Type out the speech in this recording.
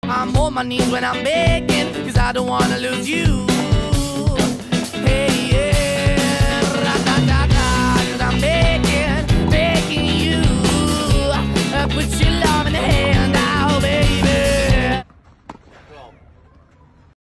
I'm on my knees when I'm begging, 'cause I don't wanna lose you.